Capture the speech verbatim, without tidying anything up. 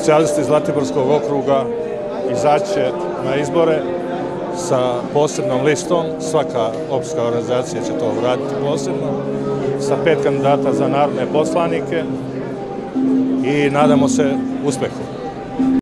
socijalisti Zlatiborskog okruga izaći na izbore sa posebnom listom. Svaka opštinska organizacija će to uraditi posebno, sa pet kandidata za narodne poslanike i nadamo se uspehu.